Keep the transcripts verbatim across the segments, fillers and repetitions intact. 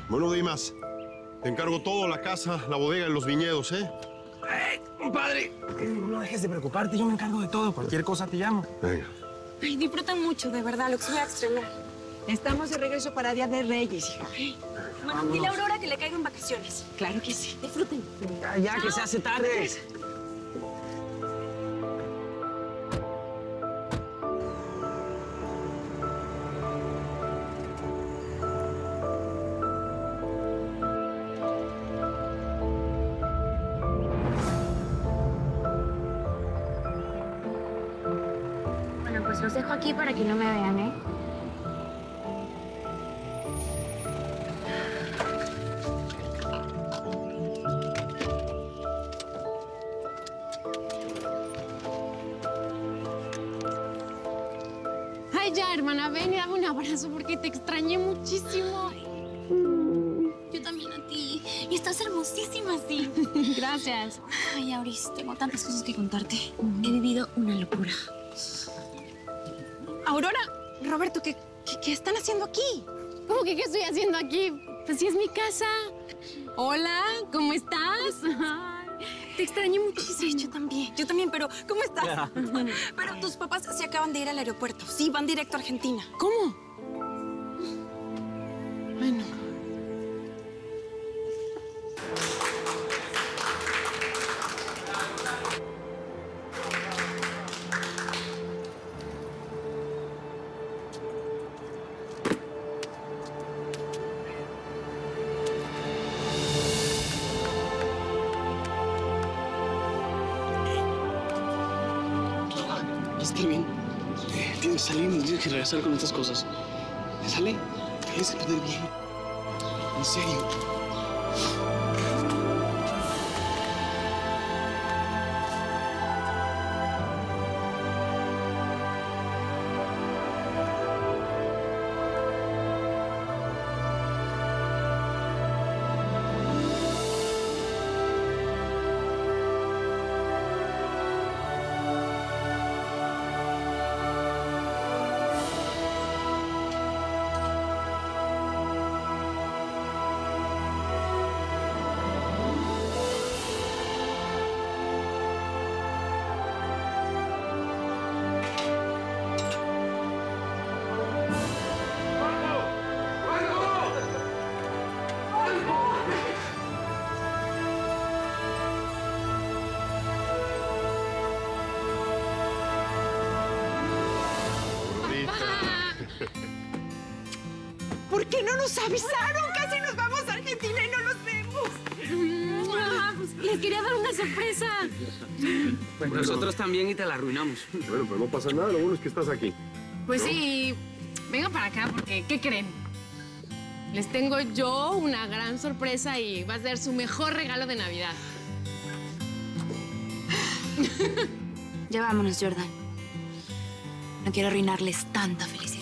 Bueno, Dimas, te encargo todo, la casa, la bodega y los viñedos, ¿eh? ¡Ey, compadre! No dejes de preocuparte, yo me encargo de todo. Cualquier cosa te llamo. Venga. Ay, disfrutan mucho, de verdad, lo que voy a extrañar. Estamos de regreso para Día de Reyes, hija. Bueno, dile a Aurora que le caigo en vacaciones. Claro que sí. Disfruten. Ya, ya, que se hace tarde. Bueno, pues los dejo aquí para que no me vean, ¿eh? Ay, ya, hermana, ven y dame un abrazo porque te extrañé muchísimo. Yo también a ti. Y estás hermosísima, sí. Gracias. Ay, Auris, tengo tantas cosas que contarte. He vivido una locura. Aurora, Roberto, ¿qué, qué, qué están haciendo aquí? ¿Cómo que qué estoy haciendo aquí? Pues sí, es mi casa. Hola, ¿cómo estás? Ay, te extrañé muchísimo. Sí, yo también, yo también, pero ¿cómo estás? Pero tus papás se acaban de ir al aeropuerto. Sí, van directo a Argentina. ¿Cómo? Ay, no. Está bien. Tienes que salir, tienes que regresar con estas cosas. Sale, tienes que poner bien. En serio. ¿Por qué no nos avisaron? Casi nos vamos a Argentina y no los vemos. Ah, pues, les quería dar una sorpresa. Pues nosotros también y te la arruinamos. Bueno, pero no pasa nada, lo bueno es que estás aquí. Pues ¿no? sí, venga para acá porque, ¿qué creen? Les tengo yo una gran sorpresa y va a ser su mejor regalo de Navidad. Ya vámonos, Jordan. No quiero arruinarles tanta felicidad.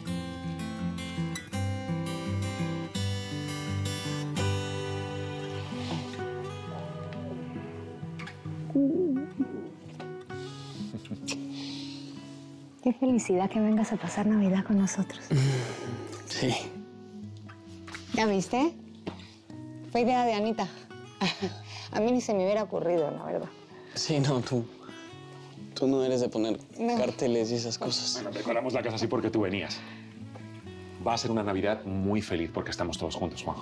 Qué felicidad que vengas a pasar Navidad con nosotros. Sí. ¿Ya viste? Fue idea de Anita. A mí ni se me hubiera ocurrido, la verdad. Sí, no, tú. Tú no eres de poner No. carteles y esas cosas. Bueno, decoramos la casa así porque tú venías. Va a ser una Navidad muy feliz porque estamos todos juntos, Juanjo.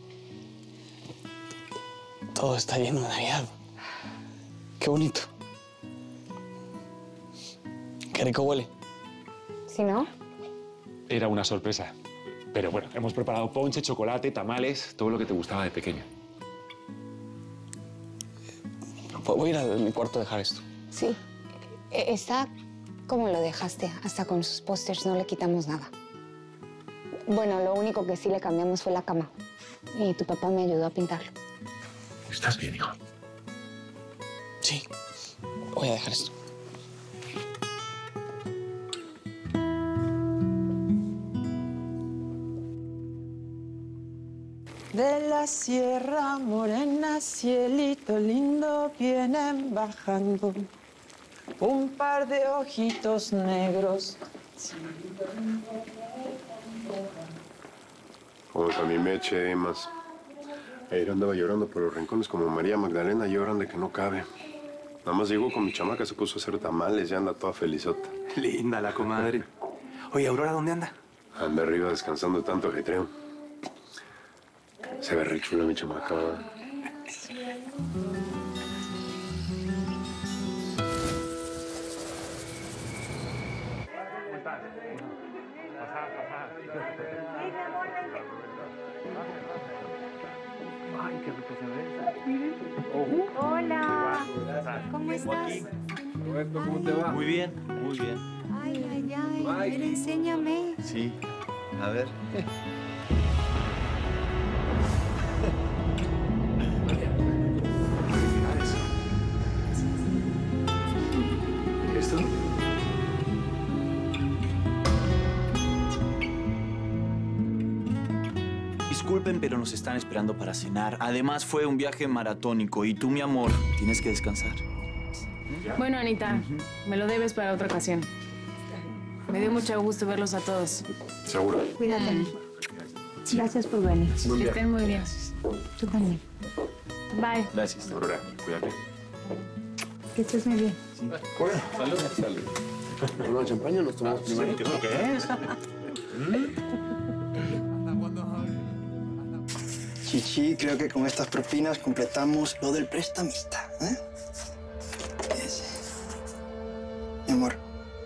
Todo está lleno de Navidad. Qué bonito. Qué rico huele. ¿Sí, no? Era una sorpresa. Pero bueno, hemos preparado ponche, chocolate, tamales, todo lo que te gustaba de pequeña. Voy a ir a mi cuarto a dejar esto. Sí. E- Está como lo dejaste. Hasta con sus pósters no le quitamos nada. Bueno, lo único que sí le cambiamos fue la cama. Y tu papá me ayudó a pintarlo. ¿Estás bien, hijo? Sí. Voy a dejar esto. De la Sierra Morena, cielito lindo, vienen bajando un par de ojitos negros. Vamos a mi Meche y más. Ayer andaba llorando por los rincones como María Magdalena, lloran de que no cabe. Nada más llegó con mi chamaca, se puso a hacer tamales y anda toda felizota. Linda la comadre. Oye, Aurora, ¿dónde anda? Anda arriba descansando de tanto ajetreo. Se ve re chula mi chamaca. Ay, qué rico se ve. Hola. ¿Cómo estás? Roberto, ¿cómo te va? Muy bien, muy bien. Ay, ay, ay. A ver, enséñame. Sí, a ver. Felicidades. ¿Esto? Disculpen, pero nos están esperando para cenar. Además, fue un viaje maratónico y tú, mi amor, tienes que descansar. Bueno, Anita, uh-huh. me lo debes para otra ocasión. Me dio mucho gusto verlos a todos. ¿Seguro? Cuídate. Mm. Gracias por venir. Que estén muy bien. Tú también. Bye. Gracias. Aurora, cuídate. Que estés muy bien. Sí. Bueno, salud. Salud. Una champaña nos tomamos primero. ¿Qué es lo que es? Chichi, creo que con estas propinas completamos lo del prestamista, ¿eh? Ese. Mi amor.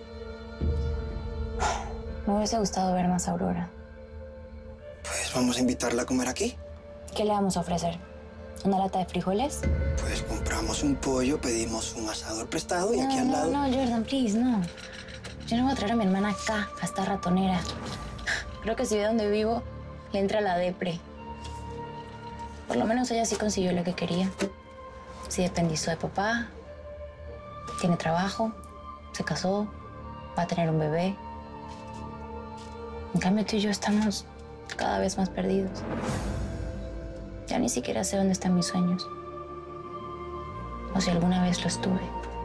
Me hubiese gustado ver más a Aurora. Pues vamos a invitarla a comer aquí. ¿Qué le vamos a ofrecer? ¿Una lata de frijoles? Pues compramos un pollo, pedimos un asador prestado y no, aquí al no, lado... No, Jordan, please, no. Yo no voy a traer a mi hermana acá, a esta ratonera. Creo que si ve dónde vivo, le entra la depre. Por lo menos ella sí consiguió lo que quería. Se independizó de papá, tiene trabajo, se casó, va a tener un bebé. En cambio, tú y yo estamos cada vez más perdidos. Ya ni siquiera sé dónde están mis sueños. O si alguna vez lo estuve.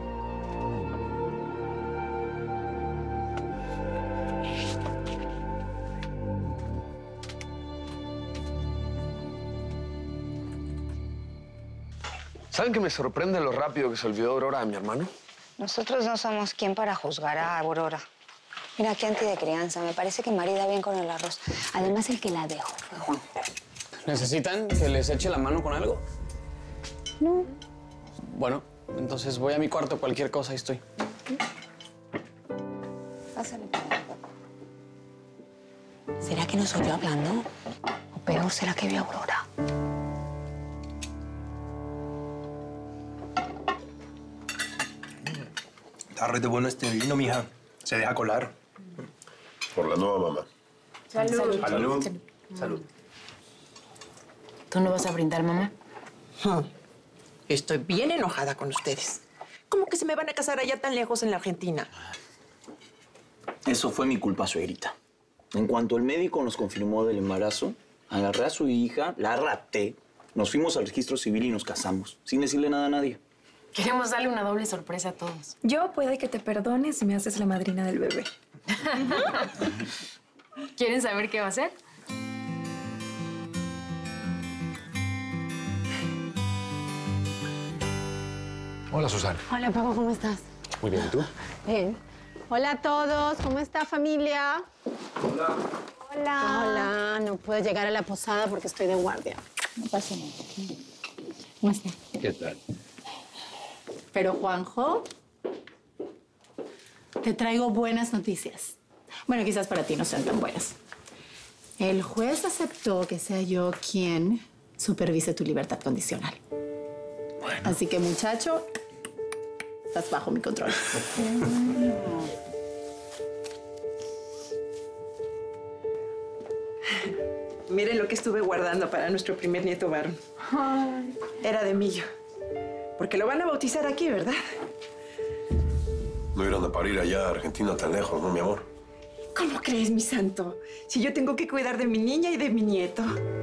¿Saben que me sorprende lo rápido que se olvidó Aurora de mi hermano? Nosotros no somos quien para juzgar a Aurora. Mira, qué anti de crianza. Me parece que marida bien con el arroz. Además, el que la dejó fue Juan. ¿Necesitan que les eche la mano con algo? No. Bueno, entonces voy a mi cuarto. Cualquier cosa, ahí estoy. Pásale. ¿Será que nos oyó hablando? O peor, ¿será que vio a Aurora? Está re de bueno este vino, mija. Se deja colar. Por la nueva mamá. Salud. Salud. Salud. Salud. ¿Tú no vas a brindar, mamá? Hmm. Estoy bien enojada con ustedes. ¿Cómo que se me van a casar allá tan lejos en la Argentina? Eso fue mi culpa, suegrita. En cuanto el médico nos confirmó del embarazo, agarré a su hija, la rapté, nos fuimos al registro civil y nos casamos, sin decirle nada a nadie. Queremos darle una doble sorpresa a todos. Yo puede que te perdone si me haces la madrina del bebé. ¿Quieren saber qué va a hacer? Hola, Susana. Hola, Paco, ¿cómo estás? Muy bien, ¿y tú? Bien. Hola a todos, ¿cómo está, familia? Hola. Hola. Hola, no puedo llegar a la posada porque estoy de guardia. No pasa nada. ¿Cómo está? ¿Qué tal? Pero, Juanjo, te traigo buenas noticias. Bueno, quizás para ti no sean tan buenas. El juez aceptó que sea yo quien supervise tu libertad condicional. Bueno. Así que, muchacho, estás bajo mi control. Miren lo que estuve guardando para nuestro primer nieto varón. Era de Millo. Porque lo van a bautizar aquí, ¿verdad? No irán a parir allá a Argentina tan lejos, ¿no, mi amor? ¿Cómo crees, mi santo? Si yo tengo que cuidar de mi niña y de mi nieto.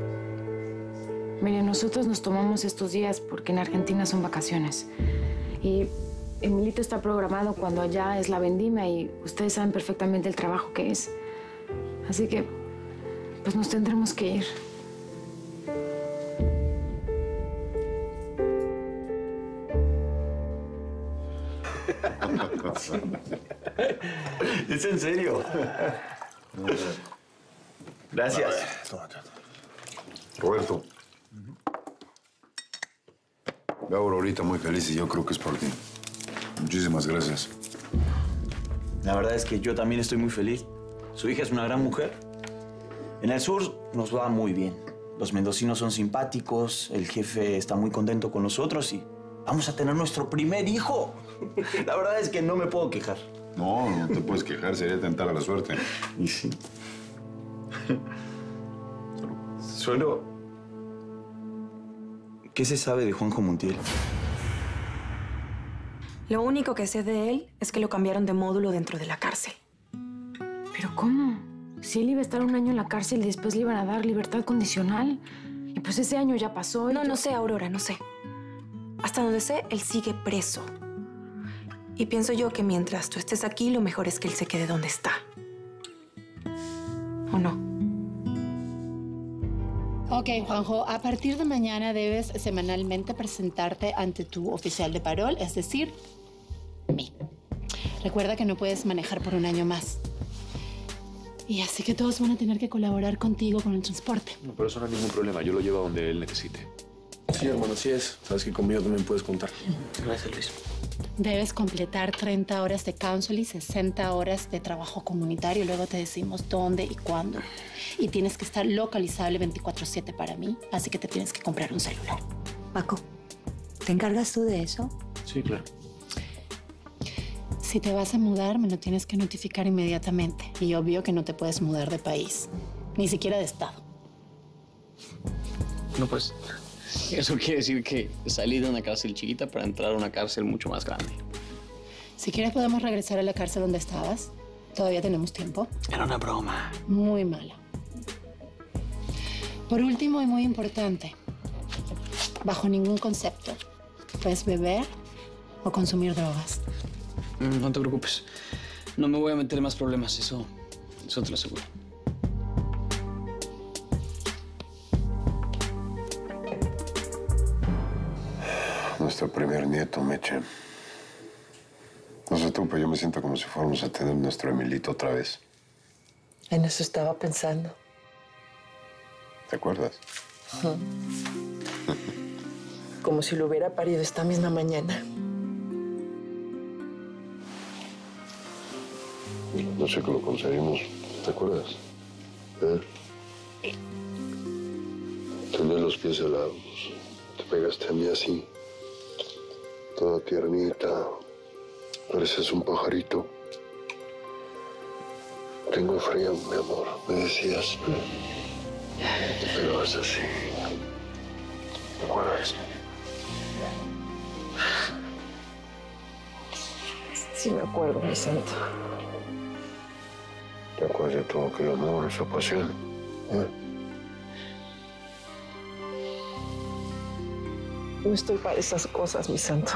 Mire, nosotros nos tomamos estos días porque en Argentina son vacaciones. Y Emilito está programado cuando allá es la vendimia y ustedes saben perfectamente el trabajo que es. Así que Pues nos tendremos que ir. ¿Es en serio? Gracias. Roberto. Veo a Aurorita muy feliz y yo creo que es por ti. Muchísimas gracias. La verdad es que yo también estoy muy feliz. Su hija es una gran mujer. En el sur nos va muy bien. Los mendocinos son simpáticos, el jefe está muy contento con nosotros y vamos a tener nuestro primer hijo. La verdad es que no me puedo quejar. No, no te puedes quejar, sería tentar a la suerte. Y sí. Suelo... ¿Qué se sabe de Juanjo Montiel? Lo único que sé de él es que lo cambiaron de módulo dentro de la cárcel. ¿Pero cómo? Si él iba a estar un año en la cárcel y después le iban a dar libertad condicional. Y pues ese año ya pasó. No, no sé, Aurora, no sé. Hasta donde sé, él sigue preso. Y pienso yo que mientras tú estés aquí, lo mejor es que él se quede donde está. ¿O no? Ok, Juanjo, a partir de mañana debes semanalmente presentarte ante tu oficial de parol, es decir, mí. Recuerda que no puedes manejar por un año más. Y así que todos van a tener que colaborar contigo con el transporte. No, pero eso no es ningún problema. Yo lo llevo a donde él necesite. Sí, hermano, sí es. Sabes que conmigo también puedes contar. Gracias, Luis. Debes completar treinta horas de counsel y sesenta horas de trabajo comunitario. Luego te decimos dónde y cuándo. Y tienes que estar localizable veinticuatro siete para mí, así que te tienes que comprar un celular. Paco, ¿te encargas tú de eso? Sí, claro. Si te vas a mudar, me lo tienes que notificar inmediatamente. Y obvio que no te puedes mudar de país, ni siquiera de estado. No, pues, eso quiere decir que salí de una cárcel chiquita para entrar a una cárcel mucho más grande. Si quieres, podemos regresar a la cárcel donde estabas. Todavía tenemos tiempo. Era una broma. Muy mala. Por último y muy importante, bajo ningún concepto puedes beber o consumir drogas. No te preocupes. No me voy a meter en más problemas, eso, eso te lo aseguro. Nuestro primer nieto, Meche. No sé tú, pero yo me siento como si fuéramos a tener nuestro Emilito otra vez. En eso estaba pensando. ¿Te acuerdas? Ajá. Como si lo hubiera parido esta misma mañana. No sé cómo lo conseguimos. ¿Te acuerdas? ¿Eh? Tenías los pies helados. Te pegaste a mí así. Toda tiernita. Pareces un pajarito. Tengo frío, mi amor. Me decías. Te pegabas así. ¿Te acuerdas? Sí me acuerdo, mi santo. ¿Te acuerdas de todo aquel amor, esa pasión? ¿Eh? No estoy para esas cosas, mi santo.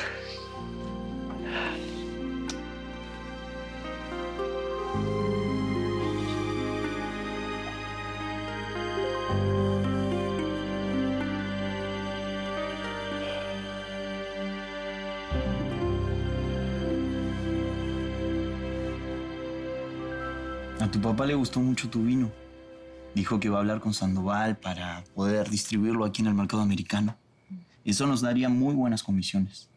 A tu papá le gustó mucho tu vino. Dijo que va a hablar con Sandoval para poder distribuirlo aquí en el mercado americano. Eso nos daría muy buenas comisiones.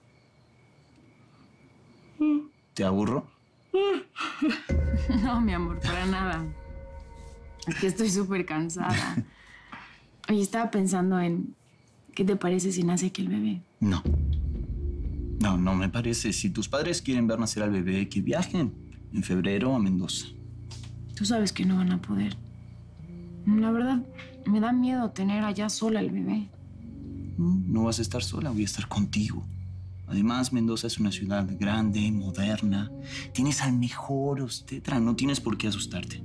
¿Te aburro? No, mi amor, para nada. Es que estoy súper cansada. Oye, estaba pensando en... ¿Qué te parece si nace aquí el bebé? No. No, no me parece. Si tus padres quieren ver nacer al bebé, que viajen en febrero a Mendoza. Tú sabes que no van a poder. La verdad, me da miedo tener allá sola el bebé. No, no vas a estar sola, voy a estar contigo. Además, Mendoza es una ciudad grande, moderna. Tienes al mejor obstetra, no tienes por qué asustarte.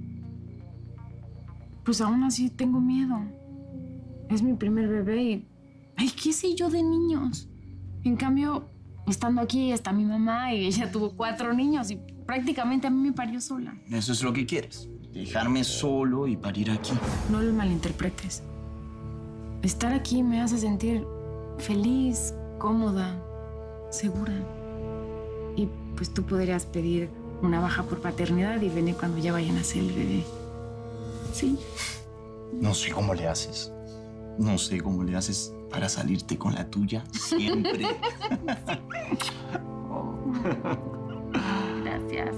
Pues aún así tengo miedo. Es mi primer bebé y... Ay, ¿qué sé yo de niños? En cambio, estando aquí está mi mamá y ella tuvo cuatro niños y prácticamente a mí me parió sola. Eso es lo que quieres. dejarme solo y parir aquí. No lo malinterpretes. Estar aquí me hace sentir feliz, cómoda, segura. Y pues tú podrías pedir una baja por paternidad y venir cuando ya vaya a nacer el bebé. Sí. No sé cómo le haces. No sé cómo le haces para salirte con la tuya siempre. Gracias.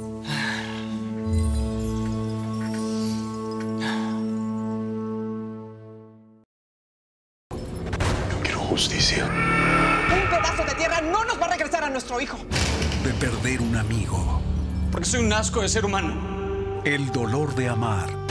Quiero justicia. Un pedazo de tierra no nos va a regresar a nuestro hijo. De perder un amigo. Porque soy un asco de ser humano. El dolor de amar.